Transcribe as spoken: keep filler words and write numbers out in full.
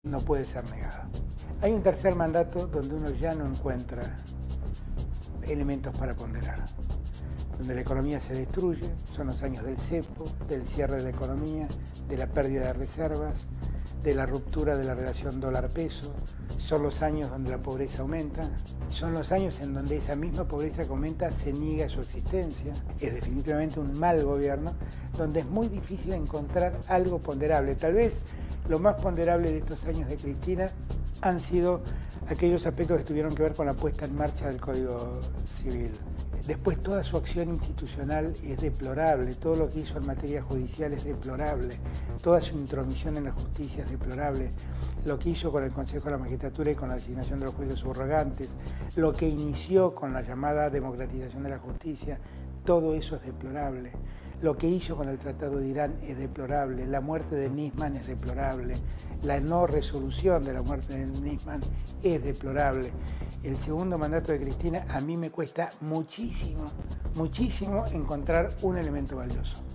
no puede ser negado. Hay un tercer mandato donde uno ya no encuentra elementos para ponderar, donde la economía se destruye, son los años del cepo, del cierre de la economía, de la pérdida de reservas, de la ruptura de la relación dólar-peso, son los años donde la pobreza aumenta, son los años en donde esa misma pobreza que aumenta se niega su existencia, es definitivamente un mal gobierno, donde es muy difícil encontrar algo ponderable. Tal vez lo más ponderable de estos años de Cristina han sido aquellos aspectos que tuvieron que ver con la puesta en marcha del Código Civil. Después toda su acción institucional es deplorable, todo lo que hizo en materia judicial es deplorable, toda su intromisión en la justicia es deplorable, lo que hizo con el Consejo de la Magistratura y con la designación de los jueces subrogantes, lo que inició con la llamada democratización de la justicia, todo eso es deplorable. Lo que hizo con el Tratado de Irán es deplorable, la muerte de Nisman es deplorable, la no resolución de la muerte de Nisman es deplorable. El segundo mandato de Cristina a mí me cuesta muchísimo, muchísimo encontrar un elemento valioso.